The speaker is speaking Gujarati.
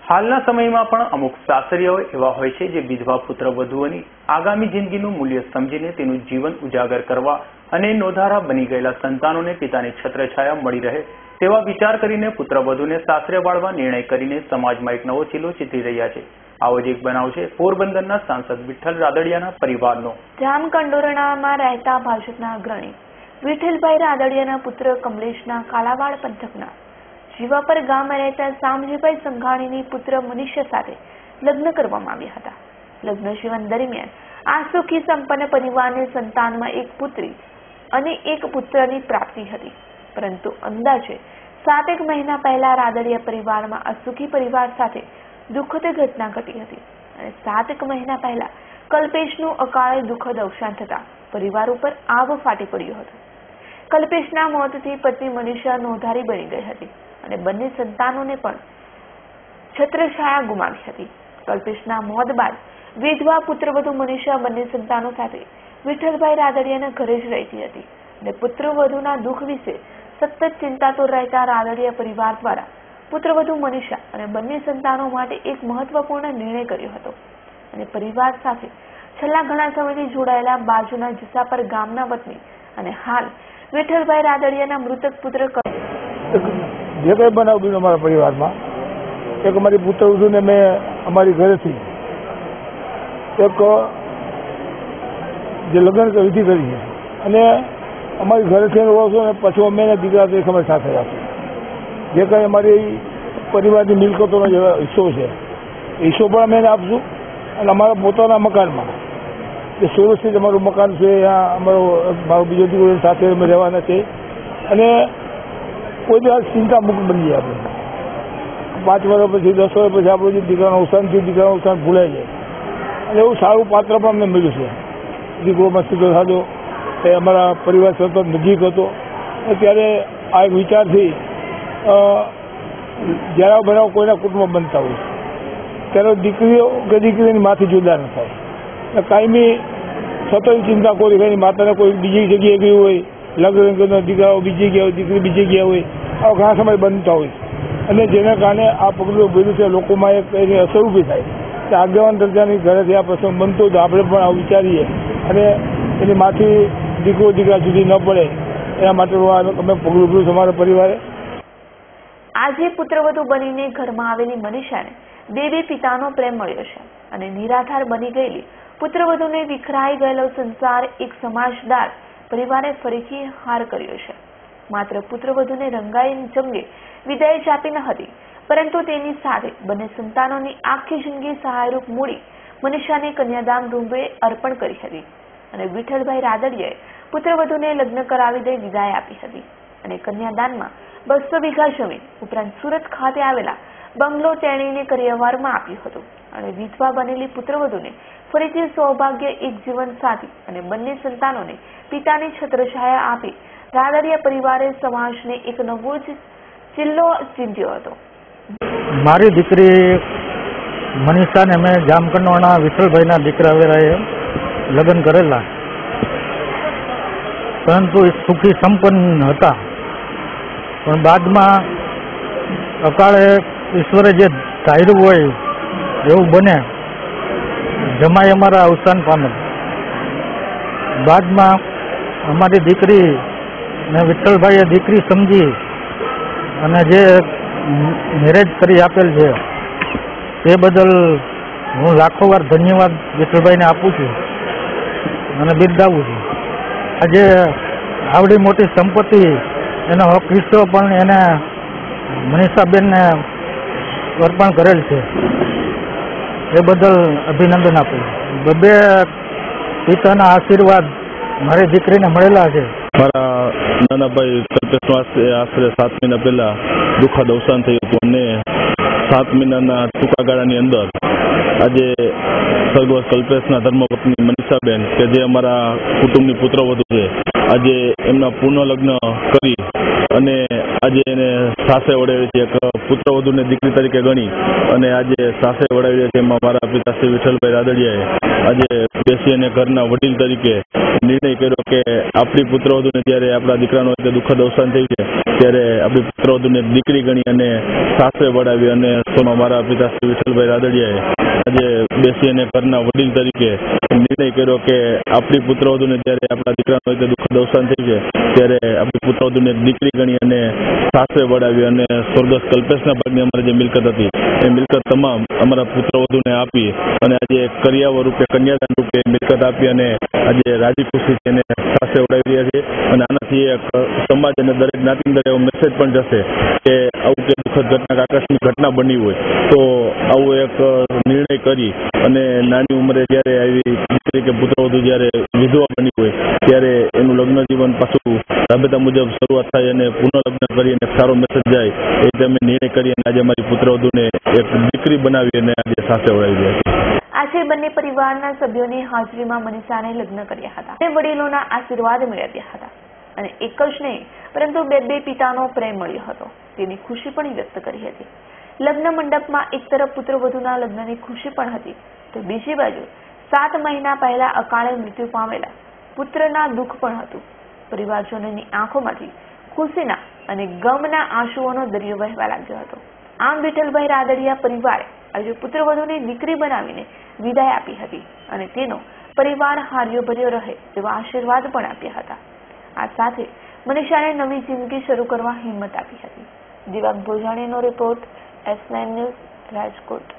હાલના સમયમાં પણ અમુક સાસરીઓ એવા હોય છે જે વિધવા પુત્રવધુઓની આગામી જિંદગીનું મૂલ્ય સમજીને તેનું જીવન ઉજાગર કરવા અને નોંધારા બની ગયેલા સંતાનોને પિતાની છત્રછાયા મળી રહે તેવા વિચાર કરીને પુત્રવધુને સાસરે વાળવા નિર્ણય કરીને સમાજમાં એક નવો ચીલો ચીતરી રહ્યા છે। આવો જ એક બનાવ છે પોરબંદરના સાંસદ વિઠ્ઠલ રાદડિયાના પરિવારનો। જામકંડોરણામાં રહેતા ભાજપના અગ્રણી વિઠ્ઠલભાઈ રાદડિયાના પુત્ર કમલેશના કાલાવાડ પંથકના જીવાપર ગામમાં રહેતા શામજીભાઈ સંઘાણીની પુત્ર મનીષા સાથે લગ્ન કરવામાં આવ્યા હતા। લગ્ન જીવન દરમિયાન આ સુખી સંપન્ન પરિવારને સંતાનમાં એક પુત્રી અને એક પુત્રની પ્રાપ્તિ હતી, પરંતુ અંદાજે 7 મહિના પહેલા રાદડિયા પરિવારમાં આ સુખી પરિવાર સાથે દુઃખદ ઘટના ઘટી હતી અને 7 મહિના પહેલા કલ્પેશનું અકાળે દુઃખદ અવસાન થતા પરિવાર ઉપર આભ ફાટી પડ્યો હતો। કલ્પેશના મોતથી પત્ની મનીષા નોંધારી બની ગઈ હતી અને બંને સંતાનોને પણ છત્રછાયા ગુમાવી હતી। કલ્પેશના મોત બાદ વિધવા પુત્રવધુ મનીષા બંને સંતાનો સાથે વિઠ્ઠલભાઈ રાદડિયાના ઘરે જ રહેતી હતી અને પુત્રવધુના દુઃખ વિશે સતત ચિંતાતુર રહેતા રાદડિયા પરિવાર દ્વારા પુત્રવધુ મનીષા અને બંને સંતાનો માટે એક મહત્વપૂર્ણ નિર્ણય કર્યો હતો અને પરિવાર સાથે છેલ્લા ઘણા સમયથી જોડાયેલા બાજુના જસાપર ગામના વતની અને હાલ વિઠ્ઠલભાઈ રાદડિયાના મૃતક પુત્ર જે કંઈ બનાવ બન્યો અમારા પરિવારમાં, એક અમારી પુત્રવધુને મેં અમારી ઘરેથી એક જે લગ્ન વિધિ કરી છે અને અમારી ઘરેથી ઓળખો ને પછી અમે દીકરા તો એક અમારી સાથે રાખ્યું। જે કંઈ અમારી પરિવારની મિલકતોનો જે હિસ્સો છે હિસ્સો પણ અમે એને આપશું અને અમારા પોતાના મકાનમાં જે સુરક્ષિત અમારું મકાન છે ત્યાં મારો બીજો દીકરો સાથે અમે રહેવાના છે અને કોઈ દિવસ ચિંતા મુક્ત બની જાય। આપણે 5 વર્ષ પછી 10 વર્ષ પછી આપણું જે દીકરાનું અવસાન ભૂલાઈ જાય અને એવું સારું પાત્ર પણ અમને મળ્યું છે। દીકરો મસ્તી સાદો એ અમારા પરિવાર સતત નજીક હતો ત્યારે આ એક વિચારથી જ્યારે બનાવ કોઈના કુટુંબ બનતા હોય ત્યારે દીકરીઓ કે દીકરીની માથી જુદા ન થાય, કાયમી સતત ચિંતા કોઈ એની માતાને કોઈ બીજી જગ્યાએ ગયું હોય, લગ્ન દીકરાઓ બીજી ગયા હોય, દીકરી બીજી ગયા હોય, આવા ઘણા સમય બનતા હોય અને જેના કારણે આ પગલું ભર્યું છે લોકોમાં એક એની અસર ઊભી થાય કે આગેવાન દરજાની ઘરેથી આ પ્રસંગ બનતો તો આપણે પણ આવું વિચારીએ અને એની માથી દીકરા જુદી ન પડે એના માટે અમે પગલું ભર્યું અમારા પરિવારે। આજે પુત્રવધુ બનીને ઘરમાં આવેલી મનીષાને બે પિતાનો પ્રેમ મળ્યો છે અને નિરાધાર બની ગયેલી પુત્રવધુને વિખરાઈ ગયેલો સંસાર એક સમાજદાર પરિવારે ફરીથી હાર કર્યો છે। માત્ર પુત્રવધુને રંગાઈ જંગે વિદાય જ આપી ન હતી, પરંતુ તેની સાથે બંને સંતાનોની આખી જિંદગી સહાયરૂપ મૂડી મનીષાને કન્યાદાન રૂપે અર્પણ કરી હતી અને વિઠ્ઠલભાઈ રાદડિયાએ પુત્રવધુને લગ્ન કરાવી દઈ વિદાય આપી હતી અને કન્યાદાનમાં 200 વીઘા જમીન ઉપરાંત સુરત ખાતે આવેલા બંગલો તેણીને કરિયાવરમાં આપ્યું હતું અને વિધવા બનેલી પુત્રવધુને ફરીથી સૌભાગ્ય એક જીવન સાથી અને બંને સંતાનોને પિતાની છત્રછાયા આપી રાદડિયા પરિવારે સમાજને એક નવો જ ચિલ્લો ચીંધ્યો હતો। મારી દીકરી મનીષાને મેં જામકંડોરણા વિઠ્ઠલભાઈના દીકરા વેરાએ લગ્ન કરેલા, પરંતુ એ સુખી સંપન્ન હતા, પણ બાદમાં અકાળે ઈશ્વરે જે ધાર્યું હોય એવું બને, જમાઈ અમારા અવસાન પામે। બાદમાં અમારી દીકરી ને વિઠ્ઠલભાઈએ દીકરી સમજી અને જે મેરેજ કરી આપેલ છે તે બદલ હું લાખો વાર ધન્યવાદ વિઠ્ઠલભાઈને આપું છું અને બિરદાવું છું। આજે આવડી મોટી સંપત્તિ એનો હક હિસ્સો પણ એને મનીષાબેનને અર્પણ કરેલ છે, એ બદલ અભિનંદન આપું। બે પિતાના આશીર્વાદ મારી દીકરીને મળેલા છે। મારા નાના ભાઈ કલ્પેશનું આશરે 7 મહિના પહેલા દુઃખદ અવસાન થયું હતું અને 7 મહિનાના ટૂંકા ગાળાની અંદર આજે સ્વર્ગવાસ કલ્પેશના ધર્મપત્ની મનીષાબેન કે જે અમારા કુટુંબની પુત્રવધુ છે, આજે એમના પૂર્ણ લગ્ન કરી અને આજે એને સાસે વડાવી છે, એક પુત્રવધુને દીકરી તરીકે ગણી અને આજે સાસે વડાવી છે। એમાં મારા પિતા શ્રી વિઠ્ઠલભાઈ રાદડિયાએ આજે બેસી અને ઘરના વડીલ તરીકે નિર્ણય કર્યો કે આપણી પુત્રવધુને જ્યારે આપણા દીકરાનો દુઃખદ અવસાન થયું છે ત્યારે આપણી પુત્રવધુને દીકરી ગણી અને સાસરે વડાવી અને સોનો મારા પિતા શ્રી વિઠ્ઠલભાઈ રાદડિયાએ આજે બેસી અને ઘરના વડીલ તરીકે નિર્ણય કર્યો કે આપણી પુત્રવધુને જ્યારે આપણા દીકરાનું રીતે દુઃખદ અવસાન થઈ છે ત્યારે આપણી પુત્રવધુને દીકરી ગણી અને સાસરે વડાવી અને સ્વર્ગસ્થ કલ્પેશના ભાગની અમારી જે મિલકત હતી એ મિલકત તમામ અમારા પુત્રવધુને આપી અને આજે કરિયાવર રૂપે કન્યાદાન રૂપે મિલકત આપી અને આજે રાજી ખુશીથી એને સાસરે વડાવી રહ્યા છે અને આનાથી એક સમાજ અને દરેક જ્ઞાતિની અંદર એવો મેસેજ પણ જશે કે આવું કે દુઃખદ ઘટના આકસ્મિક ઘટના બની હોય તો આવો એક નિર્ણય કરી અને નાની ઉંમરે જ્યારે આવી દીકરી કે પુત્રવધુ જ્યારે વિધવા બની હોય ત્યારે એનું લગ્ન જીવન પાછું રાબેતા મુજબ શરૂઆત થાય અને પુનઃલગ્ન કરી અને સારો મેસેજ જાય એ રીતે અમે નિર્ણય કરી અને આજે અમારી પુત્રવધુને એક દીકરી બનાવી અને આજે સાસરે વડાવી રહ્યા છીએ. આજે બંને પરિવારના સભ્યોની હાજરીમાં મનીષાને લગ્ન કર્યા હતા અને વડીલોના આશીર્વાદ મેળવ્યા હતા અને એક જ નહીં પરંતુ બે પિતાનો પ્રેમ મળ્યો હતો તેની ખુશી પણ વ્યક્ત કરી હતી. લગ્ન મંડપમાં એક તરફ પુત્રવધુના લગ્નની ખુશી પણ હતી તો બીજી બાજુ 7 મહિના પહેલા અકાળે મૃત્યુ પામેલા પુત્રના દુઃખ પણ હતું. પરિવારજનોની આંખોમાંથી ખુશીના અને ગમના આંસુઓનો દરિયો વહેવા લાગ્યો હતો. આમ વિઠ્ઠલભાઈ રાદડિયા પરિવારે આજે પુત્રવધુની દીકરી બનાવીને વિદાય આપી હતી અને તેનો પરિવાર હાર્યો ભર્યો રહે તેવા આશીર્વાદ પણ આપ્યા હતા. આ સાથે મનીષાને નવી જિંદગી શરૂ કરવા હિંમત આપી હતી. દિવાક ભોજાણીનો રિપોર્ટ S9 ન્યૂઝ રાજકોટ.